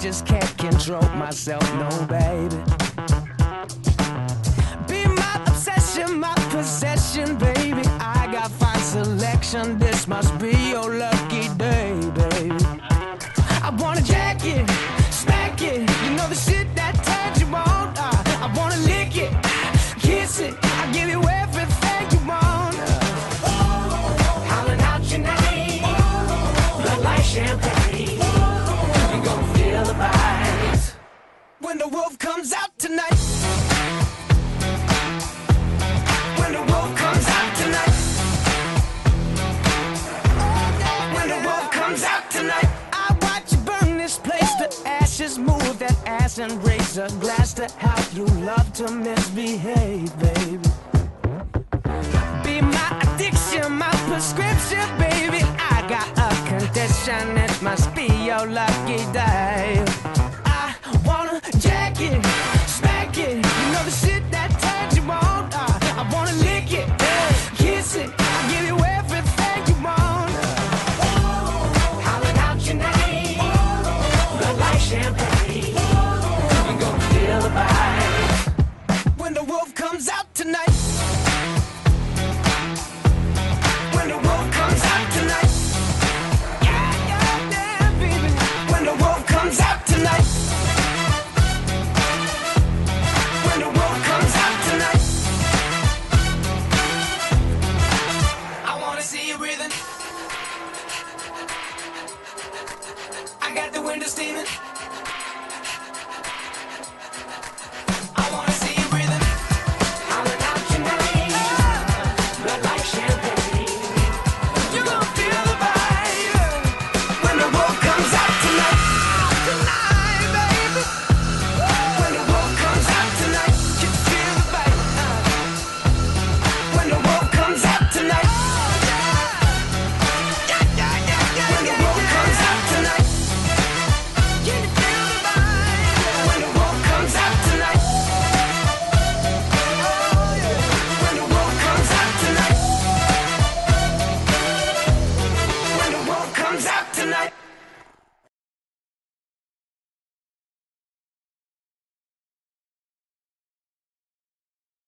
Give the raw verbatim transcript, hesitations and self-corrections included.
just can't control myself, no baby. Be my obsession, my possession, baby. I got fine selection, this must be your lucky day, baby. I wanna jack it, smack it, you know the shit that turns you on. uh, I wanna lick it, kiss it, I give you everything you want. uh, Howling out your name, blood like champagne, you gon' feel the vibes when the wolf comes out tonight. When the wolf comes out tonight. When the wolf comes out tonight. I watch you burn this place to ashes, move that ass and raise a glass to how you love to misbehave, baby. Be my addiction, my prescription, baby. I got a condition, it must be your lucky day. I wanna jack it, smack it, you know the shit that turns you on. uh, I wanna lick it, kiss it, I give you everything you want. Howling out your name, blood like champagne, you gon' feel the vibe when the wolf comes out tonight. When the wolf comes out tonight. Yeah, yeah, yeah, baby. When the wolf comes out tonight. When the wolf comes out tonight. I wanna see you breathing. I got the window steaming.